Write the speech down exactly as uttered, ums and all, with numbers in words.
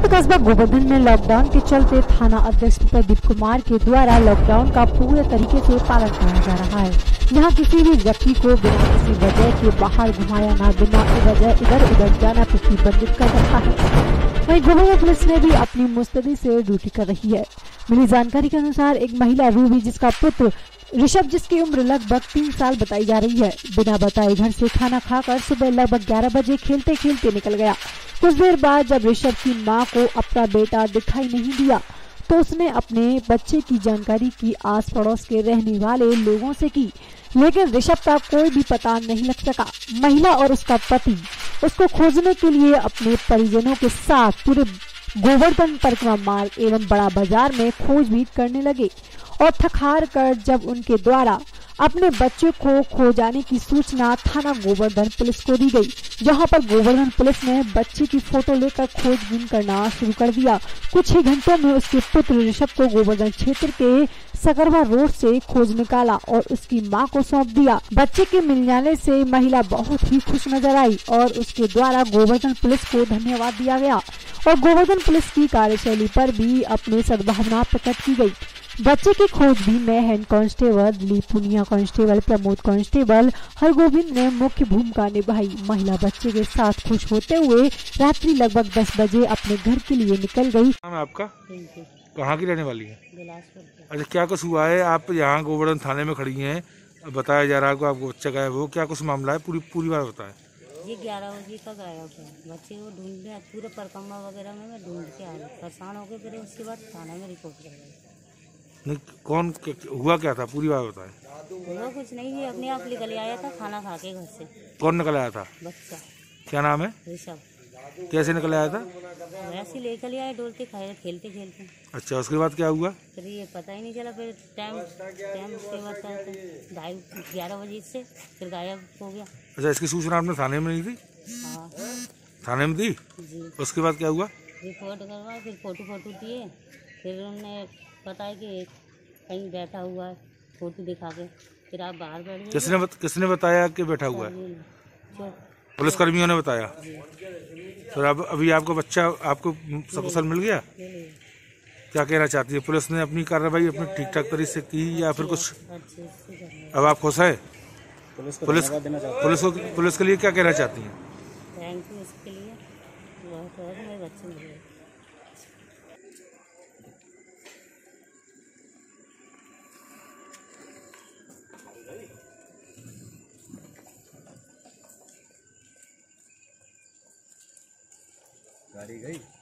संयुक्त कस्बा गोवर्धन में लॉकडाउन के चलते थाना अध्यक्ष प्रदीप कुमार के द्वारा लॉकडाउन का पूरे तरीके से पालन किया जा रहा है। यहाँ किसी भी व्यक्ति को बिना किसी वजह के बाहर घुमाया न, बिना वजह इधर उधर जाना प्रतिबंधित कर रखा है। वहीं गोवर्धन पुलिस ने भी अपनी मुस्तैदी से ड्यूटी कर रही है। मिली जानकारी के अनुसार एक महिला रूबी, जिसका पुत्र ऋषभ, जिसकी उम्र लगभग तीन साल बताई जा रही है, बिना बताए घर से खाना खाकर सुबह लगभग ग्यारह बजे खेलते खेलते निकल गया। कुछ देर बाद जब ऋषभ की मां को अपना बेटा दिखाई नहीं दिया तो उसने अपने बच्चे की जानकारी की आस पड़ोस के रहने वाले लोगों से की, लेकिन ऋषभ का कोई भी पता नहीं लग सका। महिला और उसका पति उसको खोजने के लिए अपने परिजनों के साथ पूरे गोवर्धन परिक्रमा मार्ग एवं बड़ा बाजार में खोजबीन करने लगे और थक हार कर जब उनके द्वारा अपने बच्चे को खो जाने की सूचना थाना गोवर्धन पुलिस को दी गई, जहां पर गोवर्धन पुलिस ने बच्चे की फोटो लेकर खोजबीन करना शुरू कर दिया। कुछ ही घंटों में उसके पुत्र ऋषभ को गोवर्धन क्षेत्र के सकरवा रोड से खोज निकाला और उसकी मां को सौंप दिया। बच्चे के मिल जाने से महिला बहुत ही खुश नजर आई और उसके द्वारा गोवर्धन पुलिस को धन्यवाद दिया गया और गोवर्धन पुलिस की कार्यशैली पर भी अपनी सद्भावना प्रकट की गई। बच्चे की खोजबीन में head constable Dilip Punia, constable Pramod, constable Hargovind ने मुख्य भूमिका निभाई। महिला बच्चे के साथ खुश होते हुए रात्रि लगभग दस बजे अपने घर के लिए निकल गई। नाम है आपका? कहाँ की रहने वाली है? अच्छा, क्या कुछ हुआ है? आप यहाँ गोवर्धन थाने में खड़ी हैं, बताया जा रहा है को आपको बच्चा गायब हो, क्या कुछ मामला है? पूरी पूरी बात बताएं। ये ग्यारह बजे तक आया था, बच्चे को ढूंढने पूरे परिक्रमा वगैरह में मैं ढूंढ के आया, परेशान हो गए। फिर उसके बाद थाना में रिपोर्ट कर नहीं, कौन क्या, हुआ क्या था? पूरी बात बताएं। हुआ कुछ नहीं, ये अपने आप निकल आया था खाना खा के घर से। कौन निकल आया था? बच्चा। क्या नाम है? ऋषभ। कैसे निकल आया था? वैसे लेकर आए डोलते खाए खेलते खेलते। अच्छा, उसके बाद क्या हुआ? फिर ये पता ही नहीं चला। फिर टाइम टाइम उसके बाद ढाई ग्यारह बजे से फिर गायब हो गया। अच्छा, इसकी सूचना आपने थाने में नहीं दी? हाँ, थाने में दी जी। उसके बाद क्या हुआ? रिपोर्ट करवाए, फिर फोटो फोटो दिए, फिर उन्होंने बताया कि कहीं बैठा हुआ है, फोटो दिखा के। फिर आप बाहर बैठ गए। किसने बत, किसने बताया कि बैठा हुआ है? पुलिस कर्मियों ने बताया। फिर अब अभी आपको बच्चा आपको सकुशल मिल गया? क्या कहना चाहती है? पुलिस ने अपनी कार्रवाई अपनी ठीक ठाक तरीके से की या फिर कुछ? अब आप खुश है? पुलिस पुलिस पुलिस को पुलिस के लिए क्या कहना चाहती हैं? थैंक यू इसके लिए, बहुत है मेरे बच्चे मिल गए। गाड़ी गई।